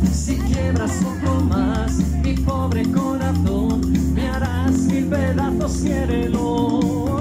Si quiebras otro más, mi pobre corazón, me harás mil pedazos, hiérelo.